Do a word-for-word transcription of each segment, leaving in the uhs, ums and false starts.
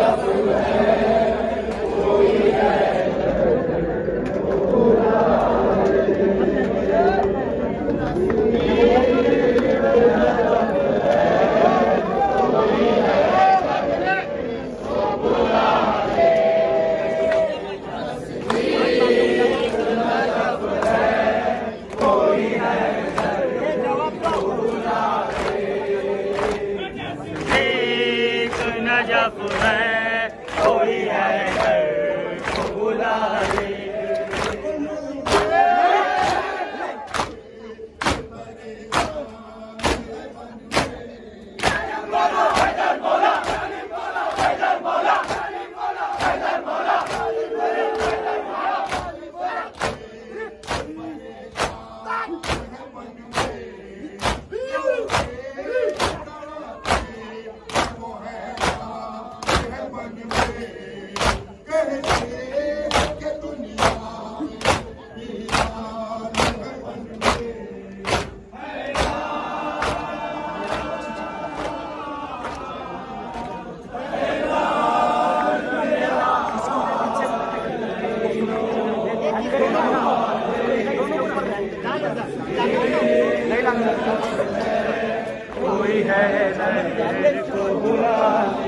कोई है को बुला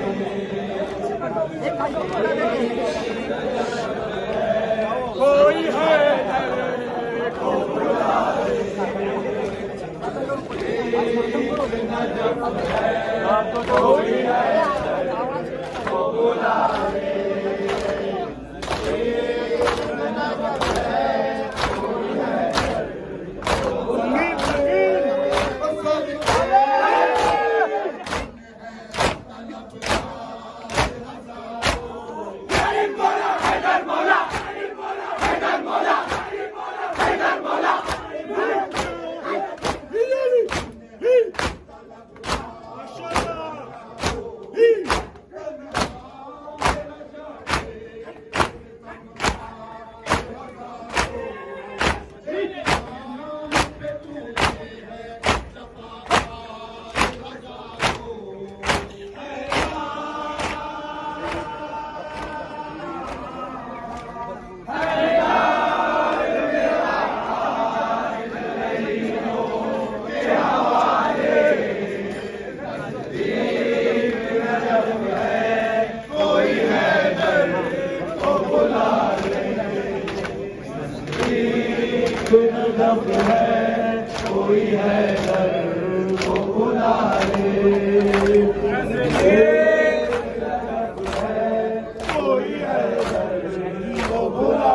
कोई है को बुला कोई है को बुला कोई है को बुला कोई है को बुला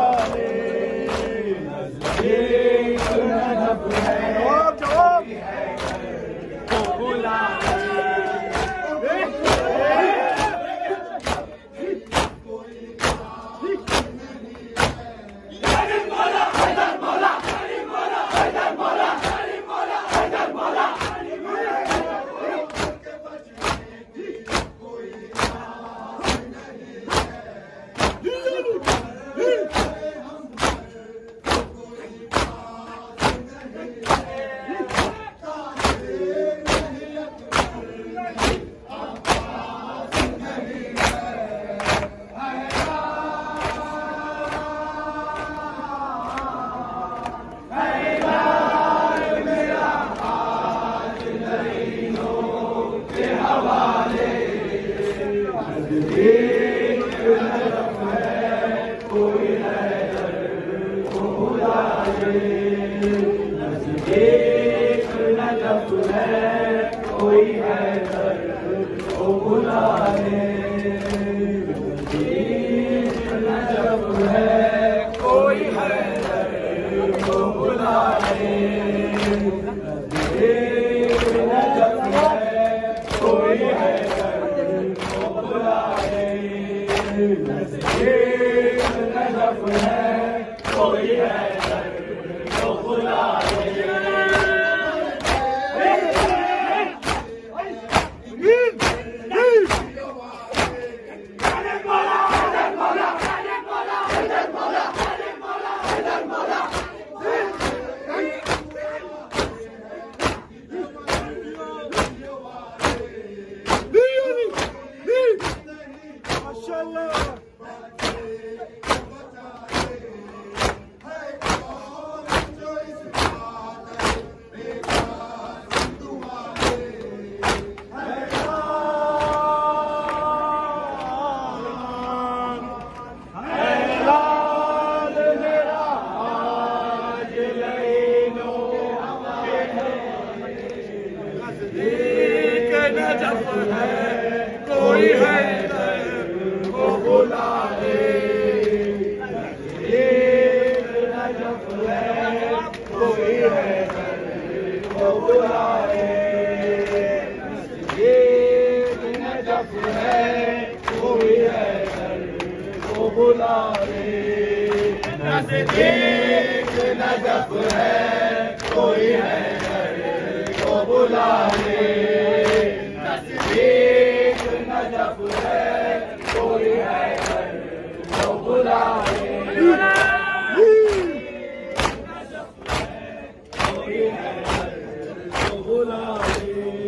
कोई है को बुला कोई है को बुला कोई है को बुला कोई है को बुला कोई है को बुला ले, एक नजफ है कोई है को बुला ले, एक नजफ है कोई है को बुला ले, एक नजफ है कोई है को बुला ले, एक नजफ है कोई है को बुला ले, कोई है को बुला ले।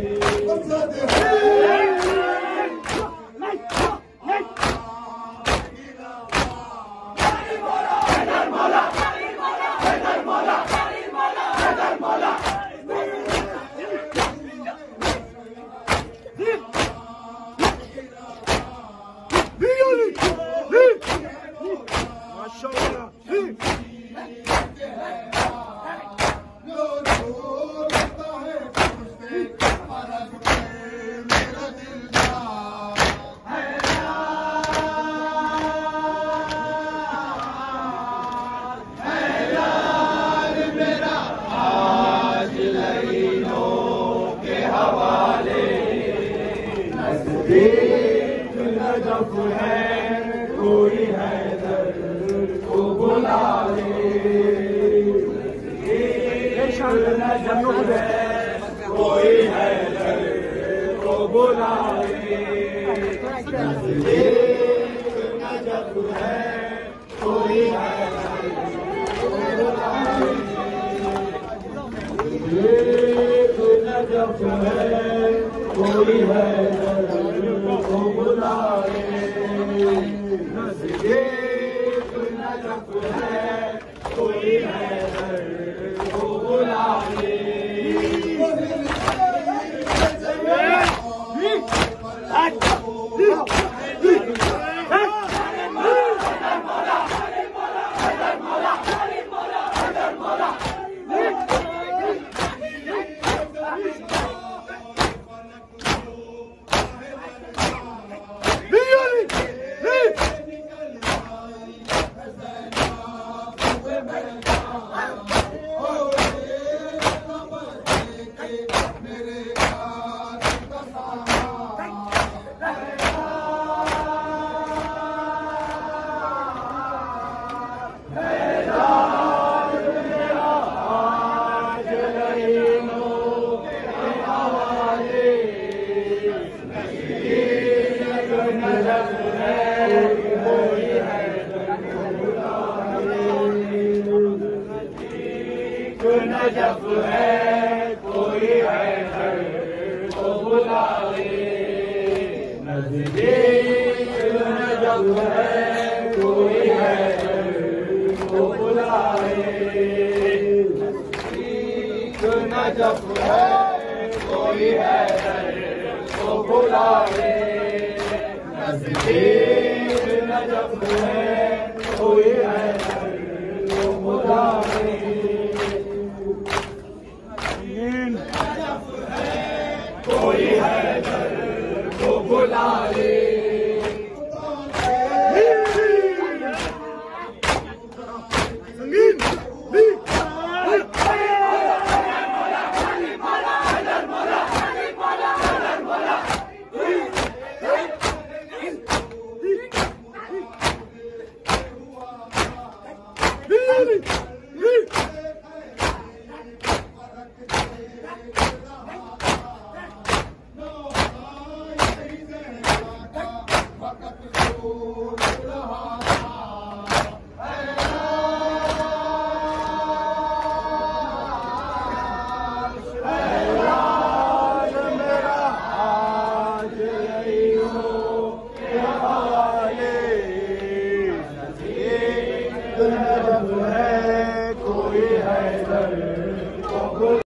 एक नजफ है कोई है को बुला ले, एक नजफ है कोई है को बुला ले, एक नजफ है कोई है को बुला ले, एक नजफ है कोई है को बुला ले, एक नजफ है कोई है को बुला ले। नजफ है कोई है को बुला ले, नजदीक नजफ है कोई है को बुला ले, नजदीक नजफ है कोई है को बुला ले, नजदीक नजफ है कोई है को बुला ले। कोई है को बुला ले, संगीन एक नजफ है कोई हैदर